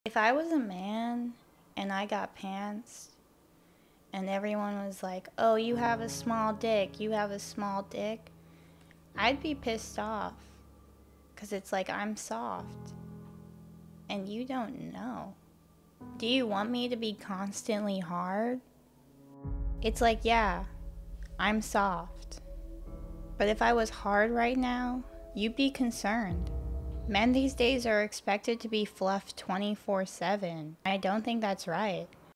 If I was a man and I got pants and everyone was like, oh, you have a small dick, you have a small dick, I'd be pissed off. Because it's like, I'm soft. And you don't know. Do you want me to be constantly hard? It's like, yeah, I'm soft. But if I was hard right now, you'd be concerned. Men these days are expected to be fluffed 24/7. I don't think that's right.